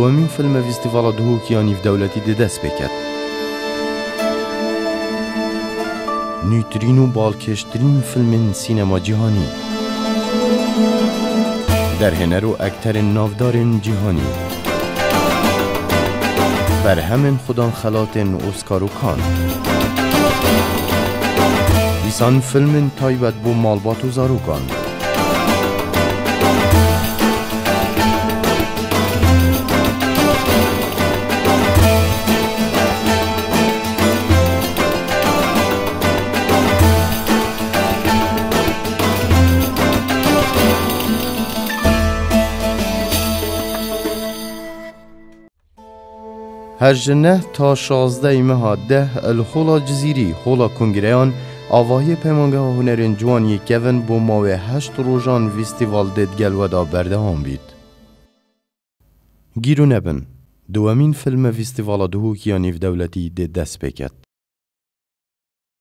دومین فیلم فستیوالا دهوکیانی و دولتی ده دست بکد. نیوترینو بالکشترین فیلم سینما جهانی. در هنر و اکتر نافدار جهانی. بر همین خودان خلات اسکار و کان. دیسان فیلم تایبت بو مالبات و زاروکان. هر جنه تا 16 ماه 10 الهولا جزیری هولا کنگریان آواهی پیمانگه هنرین جوانی کون بو ماوه 8 روزان فستیوال ددگل ودا بردهان بید. گیرو نبن دوامین فیلم فستیوالا دهوکیانی و دولتی ده دست بکد.